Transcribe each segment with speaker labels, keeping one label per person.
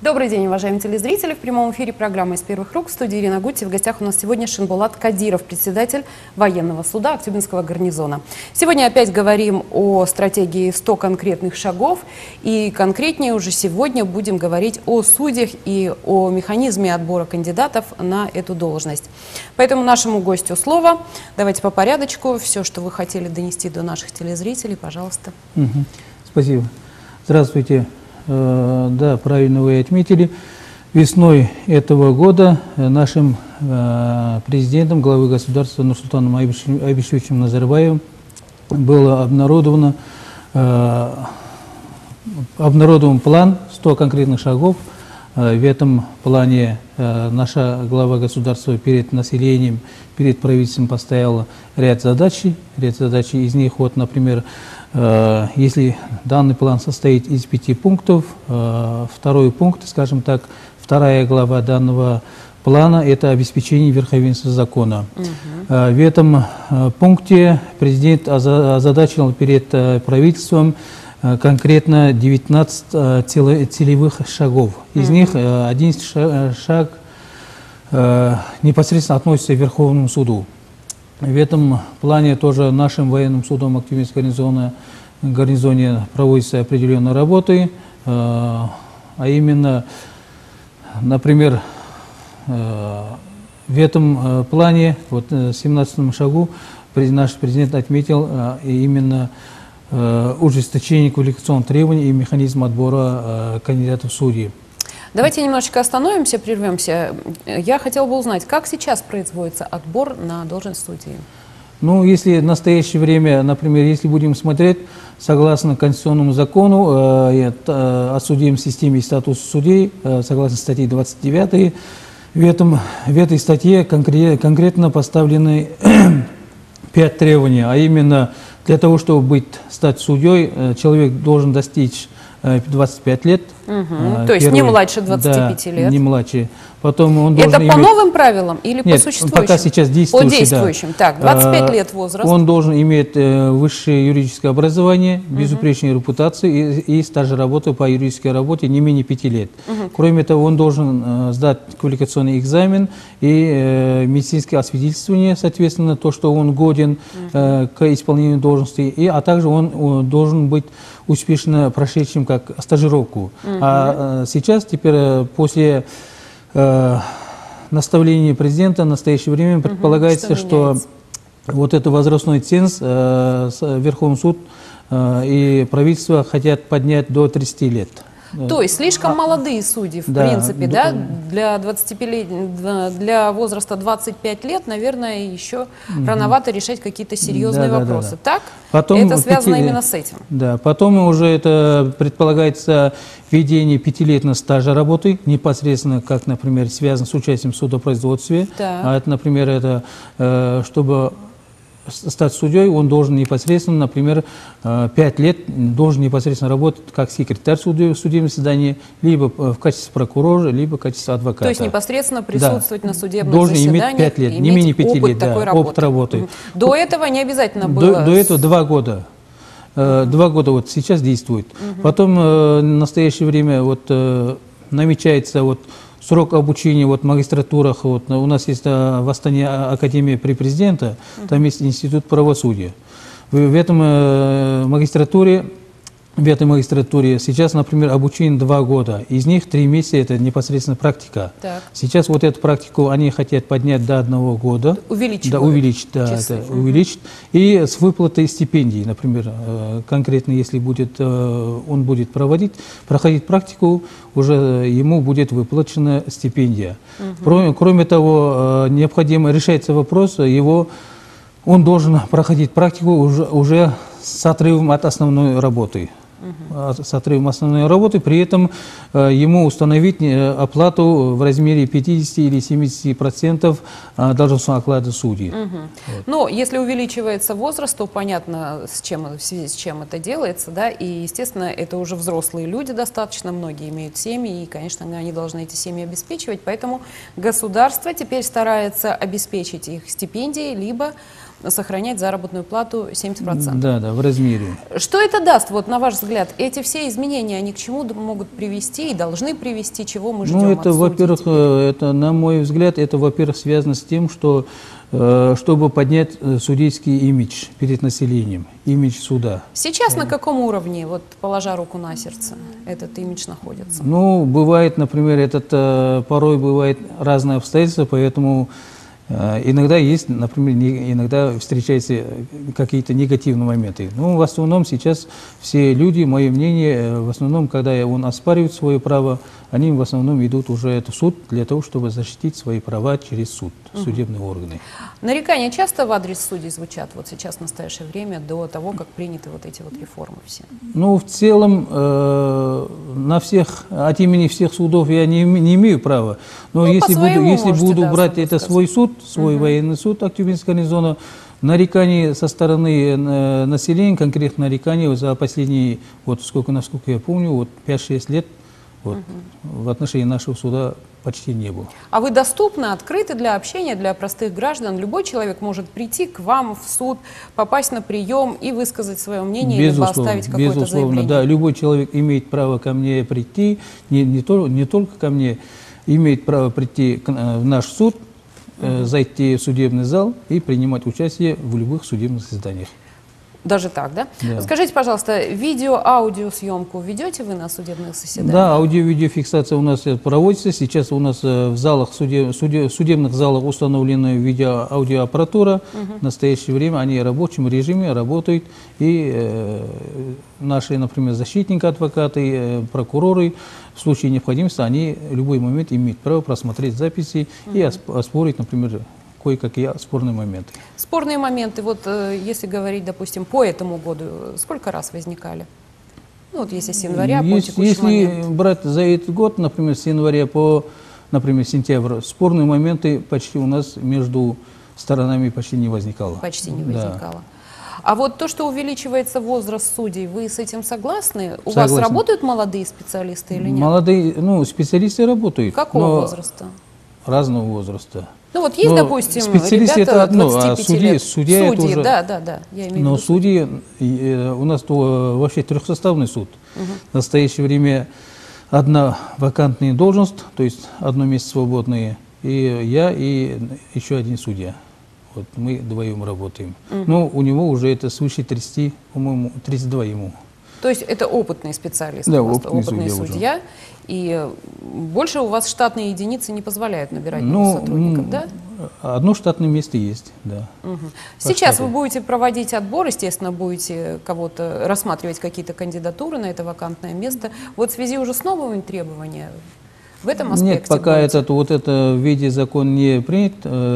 Speaker 1: Добрый день, уважаемые телезрители. В прямом эфире программы «Из первых рук» в студии Ирина Гути. В гостях у нас сегодня Шинбулат Кадиров, председатель военного суда Актюбинского гарнизона. Сегодня опять говорим о стратегии 100 конкретных шагов. И конкретнее уже сегодня будем говорить о судьях и о механизме отбора кандидатов на эту должность. Поэтому нашему гостю слово. Давайте по порядочку. Все, что вы хотели донести до наших телезрителей, пожалуйста.
Speaker 2: Спасибо. Здравствуйте. Да, правильно вы отметили. Весной этого года нашим президентом, главой государства Нурсултаном Абишевичем Назарбаевым был обнародован план 100 конкретных шагов. В этом плане наша глава государства перед населением, перед правительством поставила ряд задач. Из них, вот, например, если данный план состоит из 5 пунктов, второй пункт, скажем так, вторая глава данного плана – это обеспечение верховенства закона. В этом пункте президент озадачил перед правительством конкретно 19 целевых шагов. Из них 11 шаг непосредственно относится к Верховному суду. В этом плане тоже нашим военным судом Актюбинского гарнизоне проводятся определенные работы, а именно, например, в этом плане, вот в 17-м шагу, наш президент отметил именно ужесточение квалификационных требований и механизм отбора кандидатов в судьи.
Speaker 1: Давайте немножечко остановимся, прервемся. Я хотела бы узнать, как сейчас производится отбор на должность судьи?
Speaker 2: Ну, если в настоящее время, например, если будем смотреть, согласно конституционному закону о судебной системе и статусе судей, согласно статье 29, в этой статье конкретно поставлены 5 требований, а именно для того, чтобы стать судьей, человек должен достичь 25 лет.
Speaker 1: То есть не младше 25 лет.
Speaker 2: Не младше. Потом он должен
Speaker 1: Это по новым правилам или по существующим?
Speaker 2: Пока сейчас действующим.
Speaker 1: По действующим. Да. Так, 25 лет возраст.
Speaker 2: Он должен иметь высшее юридическое образование, безупречную репутацию и стаж работы по юридической работе не менее 5 лет. Кроме того, он должен сдать квалификационный экзамен и медицинское освидетельствование, соответственно, то, что он годен к исполнению должности, а также он должен быть успешно прошедшим как стажировку. А сейчас, теперь, после наставления президента в настоящее время предполагается, что вот этот возрастной ценз Верховный суд и правительство хотят поднять до 30 лет.
Speaker 1: То есть слишком молодые судьи, в принципе, да? Для возраста 25 лет, наверное, еще рановато решать какие-то серьезные вопросы. Так?
Speaker 2: Потом
Speaker 1: это связано именно с этим.
Speaker 2: Да, потом уже это предполагается введение 5-летнего стажа работы, непосредственно, как, например, связано с участием в судопроизводстве. А это, например, чтобы стать судьей, он должен непосредственно, например, 5 лет должен непосредственно работать как секретарь судебного заседания, либо в качестве прокурора, либо в качестве адвоката.
Speaker 1: То есть непосредственно присутствовать на судебном
Speaker 2: должен
Speaker 1: заседании,
Speaker 2: иметь 5 лет, не менее 5 лет, опыт работы.
Speaker 1: До этого не обязательно было?
Speaker 2: До этого 2 года. 2 года вот сейчас действует. Потом в настоящее время вот намечается вот срок обучения в магистратурах. Вот, у нас есть в Астане академия при президенте, там есть институт правосудия. В этой магистратуре сейчас, например, обучение 2 года. Из них 3 месяца это непосредственно практика. Сейчас вот эту практику они хотят поднять до 1 года. Увеличить. И с выплатой стипендий, например, конкретно, если он будет проходить практику, уже ему будет выплачена стипендия. Кроме того, необходимо решается вопрос, он должен проходить практику уже с отрывом от основной работы. При этом ему установить оплату в размере 50 или 70% должностного оклада судьи.
Speaker 1: Но если увеличивается возраст, то понятно, в связи с чем это делается, да, и, естественно, это уже взрослые люди достаточно, многие имеют семьи, и, конечно, они должны эти семьи обеспечивать, поэтому государство теперь старается обеспечить их стипендией, либо сохранять заработную плату 70%.
Speaker 2: Да, да, в размере.
Speaker 1: Что это даст, вот на ваш взгляд? Эти все изменения, они к чему могут привести и должны привести, чего мы ждем
Speaker 2: Ну,
Speaker 1: от
Speaker 2: это,
Speaker 1: судей
Speaker 2: во-первых,
Speaker 1: теперь?
Speaker 2: это, на мой взгляд, это, во-первых, связано с тем, что чтобы поднять судейский имидж перед населением, имидж суда.
Speaker 1: Сейчас на каком уровне, вот положа руку на сердце, этот имидж находится?
Speaker 2: Ну, бывает, например, порой бывает разные обстоятельства, поэтому иногда есть, например, иногда встречаются какие-то негативные моменты. Ну, в основном сейчас все люди, мое мнение, в основном, когда он оспаривает свое право, они в основном идут уже в суд для того, чтобы защитить свои права через суд, судебные органы.
Speaker 1: Нарекания часто в адрес судей звучат вот сейчас, в настоящее время, до того, как приняты вот эти вот реформы все?
Speaker 2: Ну, в целом, от имени всех судов я не имею права. Но
Speaker 1: Ну,
Speaker 2: если буду
Speaker 1: да,
Speaker 2: брать это свой суд, свой военный суд Актюбинского гарнизона, нареканий со стороны населения, конкретно нареканий за последние, вот насколько я помню, вот 5-6 лет вот, в отношении нашего суда почти не было.
Speaker 1: А вы доступны, открыты для общения, для простых граждан? Любой человек может прийти к вам в суд, попасть на прием и высказать свое мнение, либо оставить какое-то заявление?
Speaker 2: Да, любой человек имеет право ко мне прийти, не только ко мне, имеет право прийти в наш суд, зайти в судебный зал и принимать участие в любых судебных заседаниях.
Speaker 1: Даже так, да?
Speaker 2: Да.
Speaker 1: Скажите, пожалуйста, видео-аудиосъемку ведете вы на судебных заседаниях?
Speaker 2: Да, аудио-видеофиксация у нас проводится. Сейчас у нас в залах, судебных залах установлена видео-аудиоаппаратура. В настоящее время они в рабочем режиме работают. И наши, например, защитники, адвокаты, прокуроры, в случае необходимости, они в любой момент имеют право просмотреть записи и оспорить, например, кое-какие спорные моменты.
Speaker 1: Спорные моменты, вот если говорить, допустим, по этому году, сколько раз возникали? Ну, вот если с января по текущий момент.
Speaker 2: Если брать за этот год, например, с января по, например, сентябрь, спорные моменты почти у нас между сторонами почти не возникало.
Speaker 1: Почти не возникало. А вот то, что увеличивается возраст судей, вы с этим согласны? У вас работают молодые специалисты или нет?
Speaker 2: Молодые, специалисты работают.
Speaker 1: Какого возраста?
Speaker 2: Разного возраста.
Speaker 1: Ну вот есть, допустим,
Speaker 2: специалист
Speaker 1: ребята
Speaker 2: это одно,
Speaker 1: 25
Speaker 2: а
Speaker 1: лет.
Speaker 2: судья это уже...
Speaker 1: Да, я имею в виду.
Speaker 2: Но судьи, у нас вообще трехсоставный суд. В настоящее время одна вакантная должность, то есть одно место свободное, и я, и еще один судья. Вот мы вдвоем работаем. Но у него уже это свыше 30, по-моему, 32 ему.
Speaker 1: То есть это опытный специалист,
Speaker 2: да,
Speaker 1: опытный судья. И больше у вас штатные единицы не позволяют набирать новых сотрудников, да?
Speaker 2: Одно штатное место есть, да.
Speaker 1: Сейчас вы будете проводить отбор, естественно, будете кого-то рассматривать какие-то кандидатуры на это вакантное место. Вот в связи уже с новыми требованиями в этом аспекте?
Speaker 2: Нет, пока это в виде закон не принят,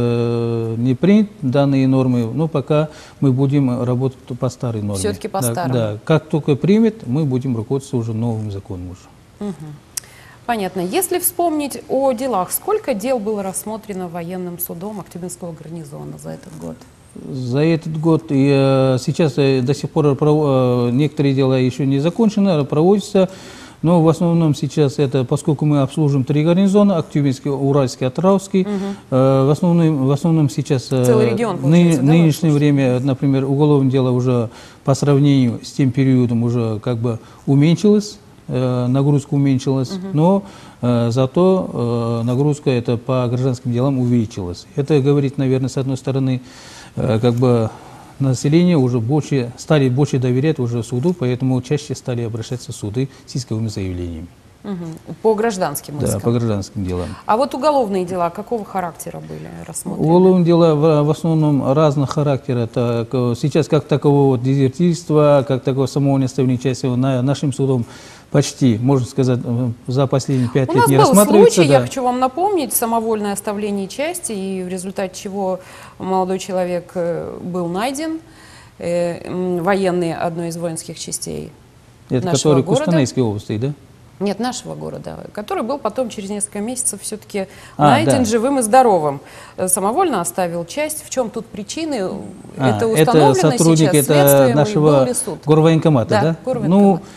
Speaker 2: данные нормы, но пока мы будем работать по старой норме.
Speaker 1: Все-таки по старому?
Speaker 2: Да, как только примет, мы будем руководствоваться уже новым законом уже.
Speaker 1: Понятно. Если вспомнить о делах, сколько дел было рассмотрено военным судом Актюбинского гарнизона за этот год?
Speaker 2: За этот год сейчас до сих пор некоторые дела еще не закончены, проводятся. Но в основном сейчас поскольку мы обслуживаем 3 гарнизона, Актюбинский, Уральский, Атырауский, в основном сейчас в нынешнее время, например, уголовное дело уже по сравнению с тем периодом уже как бы уменьшилось, нагрузка уменьшилась, но зато нагрузка по гражданским делам увеличилась. Это говорит, наверное, с одной стороны, как бы население уже стали больше доверять уже суду, поэтому чаще стали обращаться в суды с исковыми заявлениями.
Speaker 1: По гражданским искам?
Speaker 2: Да, по гражданским делам.
Speaker 1: А вот уголовные дела какого характера были рассмотрены?
Speaker 2: Уголовные дела в основном разного характера. Сейчас как такового дезертирства, как такового самого неоставления части нашим судом почти, можно сказать, за последние 5 лет не рассматривается. У нас был случай,
Speaker 1: я хочу вам напомнить, самовольное оставление части, и в результате чего молодой человек был найден, военный одной из воинских частей
Speaker 2: это
Speaker 1: нашего
Speaker 2: который
Speaker 1: города.
Speaker 2: Кустанайской области, да?
Speaker 1: Нет, нашего города, который был потом через несколько месяцев все-таки найден живым и здоровым. Самовольно оставил часть. В чем тут причины? Это установлено
Speaker 2: это сотрудник
Speaker 1: сейчас следствием,
Speaker 2: нашего
Speaker 1: был ли суд?
Speaker 2: горвоенкомата, да?
Speaker 1: Горвоенкомат.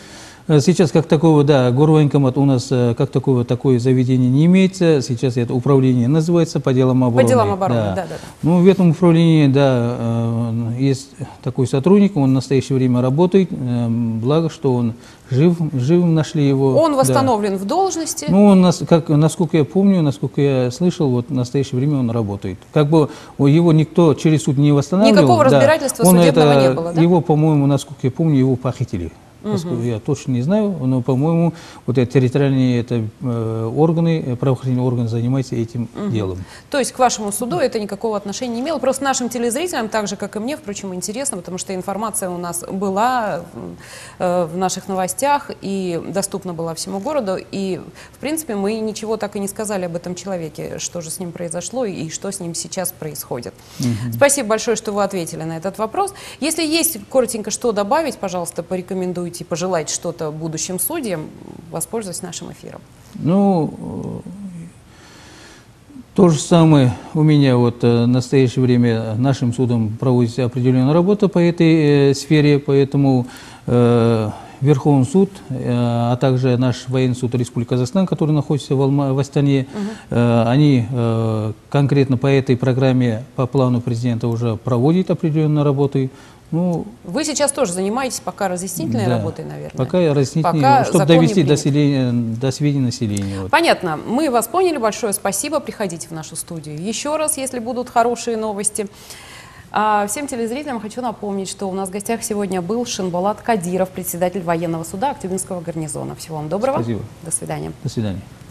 Speaker 2: сейчас как такого, да, горвоенкомат у нас как такого, такое заведение не имеется. Сейчас это управление называется по делам обороны.
Speaker 1: По делам обороны, да.
Speaker 2: Ну, в этом управлении, да, есть такой сотрудник, он в настоящее время работает. Благо, что он живым нашли его.
Speaker 1: Он восстановлен в должности?
Speaker 2: Ну, он, насколько я помню, насколько я слышал, вот в настоящее время он работает. Как бы его никто через суд не восстанавливал.
Speaker 1: Никакого разбирательства судебного не было, да?
Speaker 2: Его, по-моему, насколько я помню, его похитили. Я точно не знаю, но, по-моему, вот территориальные органы, правоохранительные органы занимаются этим делом.
Speaker 1: То есть к вашему суду это никакого отношения не имело. Просто нашим телезрителям, так же, как и мне, впрочем, интересно, потому что информация у нас была в наших новостях и доступна была всему городу. И, в принципе, мы ничего так и не сказали об этом человеке, что же с ним произошло и что с ним сейчас происходит. Спасибо большое, что вы ответили на этот вопрос. Если есть коротенько что добавить, пожалуйста, порекомендуйте. Пожелать что-то будущим судьям, воспользуясь нашим эфиром.
Speaker 2: Ну, то же самое у меня вот в настоящее время нашим судом проводится определенная работа по этой сфере, поэтому Верховный суд, а также наш военный суд Республики Казахстан, который находится в Астане, они конкретно по этой программе, по плану президента уже проводят определенные работы. Ну,
Speaker 1: вы сейчас тоже занимаетесь пока разъяснительной работой, наверное?
Speaker 2: Пока разъяснительной, чтобы довести до сведения населения. Вот.
Speaker 1: Понятно. Мы вас поняли. Большое спасибо. Приходите в нашу студию еще раз, если будут хорошие новости. А всем телезрителям хочу напомнить, что у нас в гостях сегодня был Шинболат Кадиров, председатель военного суда Актюбинского гарнизона. Всего вам доброго.
Speaker 2: Спасибо.
Speaker 1: До свидания.
Speaker 2: До свидания.